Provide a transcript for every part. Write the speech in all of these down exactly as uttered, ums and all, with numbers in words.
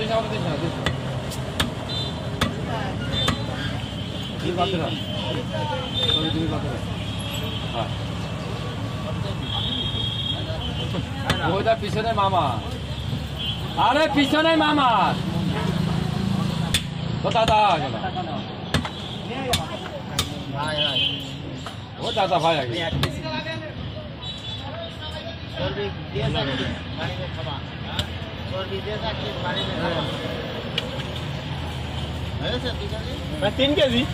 ওইটা পিছনে মামা আরে পিছনে মামা ও দাদা ও দাদা ভাই আগে तीन के जी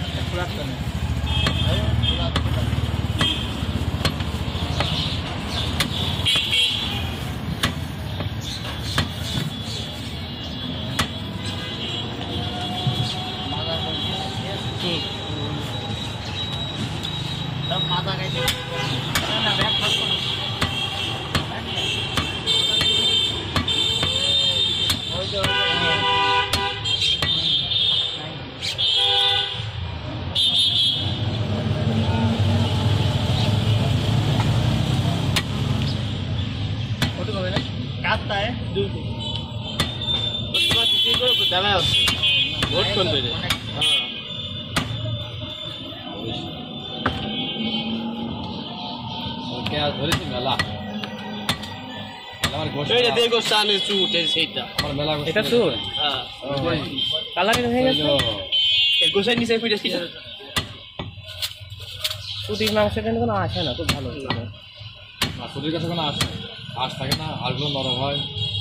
माता गई ना बैग फंस को ओए जो फोटो कब है काटता है दूर उसके बाद किसी को बताना है वोट कौन दे हां क्या ধরেছি মেলা আমার গোশ এই যে দেখো সামনে চুট এই সেইটা আমার মেলা গোশ এটা চুট হ্যাঁ কালার হয়ে গেছে এই গোশাই নিচে ফিরে এসেছে চুটির মাংস কেন কোনো আসে না খুব ভালো না চুটির কাছে কোনো আসে আশ থাকে না হাড়গুলো নরম হয়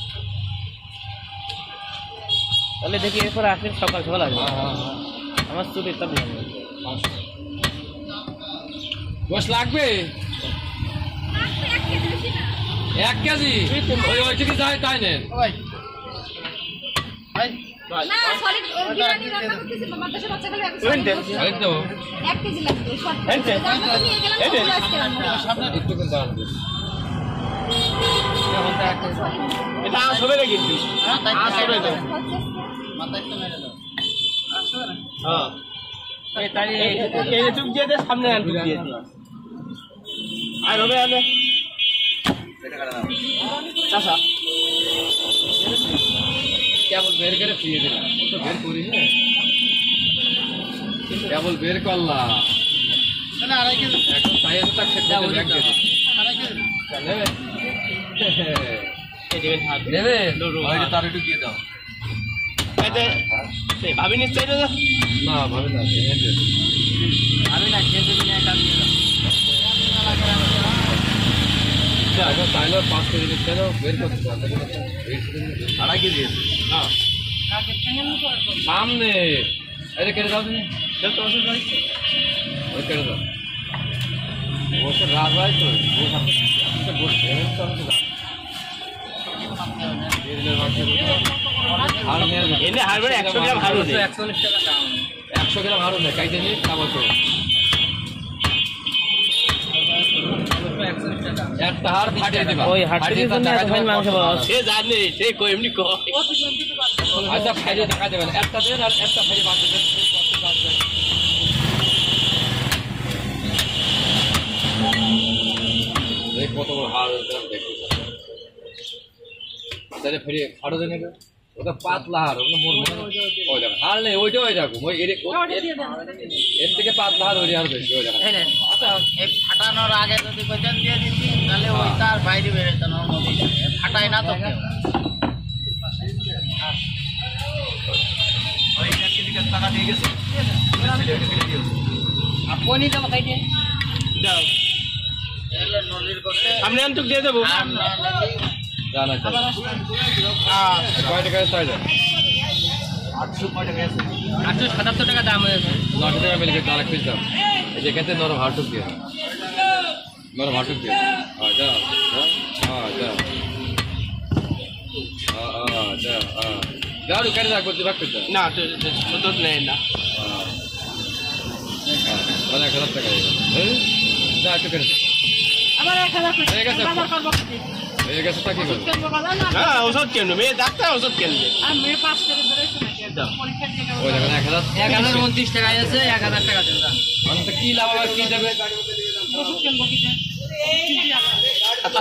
তাহলে দেখি এরপর আসলে সকাল সকাল আসবে হ্যাঁ আমার চুটির তো ভালো গোশ লাগবে এক কেজি ওই ওই থেকে যায় তাই নেন ভাই ভাই না সলিড বিরিয়ানি রান্না করতেছি মাদ্রাসা বাচ্চাগুলো এই তো এক কেজি লাগবে সব নিয়ে গেলাম সামনে একটু করে দাঁড়ান এটা আসবে না কিন্তু আসবে না মাথায় তো মেরে দাও আসবে না হ্যাঁ এই তাই এই টুক দিয়ে দে সামনে আর টুক দিয়ে দে আর হবে হবে চাচা কেবল বের করে ফিরিয়ে দিলাম তো বের করি হ্যাঁ কেবল বের করলাম না আড়াই কেজি এখন তাই এত টাকা খেতে হবে এক কেজি আড়াই কেজি নেবে এই দেখেন হাত নেবে ওইটা তার একটু দিয়ে দাও এটা এই ভাবি নিশ্চয় না না ভাবে না আমি না খেতে দিলে একটা দিয়ে দাও এখন তাইলে পাঁচ কেজি নিচ্ছে না বের করতে আড়াই কেজি হ্যাঁ সামনে এটা কেটে দাও তুমি ওই কেটে দাও বসে রাত হয় তো বসে এনে হারবে একশো গ্রাম হারু দে একশো গ্রাম হারু নেই কাইতে নিয়ে খাবো তো একটা হাড় ফাটিয়ে দিবা ওই হাড়ি তো না তখন মাংস পাওয়া সে জানে সে কই এমনি কয় আচ্ছা ফাইলে টাকা দেবেন একটা দেন আর একটা ফাইলে বাদ দেবেন এই কত বড় হাড় দেখতে তাহলে ফিরে হাড়ও দেন ওটা পাতলা হাড় ওটা মোর মনে ওই দেখো হাড় নেই ওইটা ওই দেখো ওই এর থেকে পাতলা হাড় ওই হাড় বেশি ওই দেখো আচ্ছা এই ফাটানোর আগে যদি কইতেন দিয়ে দিতি তাহলে ওই তার বাইরে বের হতো না ফাটাই না তো ওই এক কেজি টাকা দিয়ে গেছে আপনি তো খাই দিয়ে দাও এলে নলির করতে সামনে আনটুক দিয়ে দেবো জানা কয় টাকা চাই যায় আটশো কয় টাকা আছে আটশো সাতাত্তর টাকা দাম হয়েছে নশো টাকা মিলে গেছে আরেক পিস দাম এই যে খেতে নরম হাটুক দিয়ে নরম হাটুক দিয়ে হ্যাঁ যাও হ্যাঁ যাও হ্যাঁ যাও হ্যাঁ যাও কেটে যাক বলছি ভাগ করতে না তো নেই না মানে এক হাজার টাকা হ্যাঁ যা একটু কেটে আবার এক হাজার হয়ে গেছে হয়ে গেছে তা কি করবে হ্যাঁ ওষুধ কেনবে মেয়ে ডাক্তার ওষুধ কেনবে আর মেয়ে পাস করে বেরোচ্ছে নাকি পরীক্ষা দিয়ে ওই দেখেন এক হাজার এক হাজার উনত্রিশ টাকা আছে এক হাজার টাকা দেন কি লাভ আবার কি দেবে ওষুধ কেনবো কি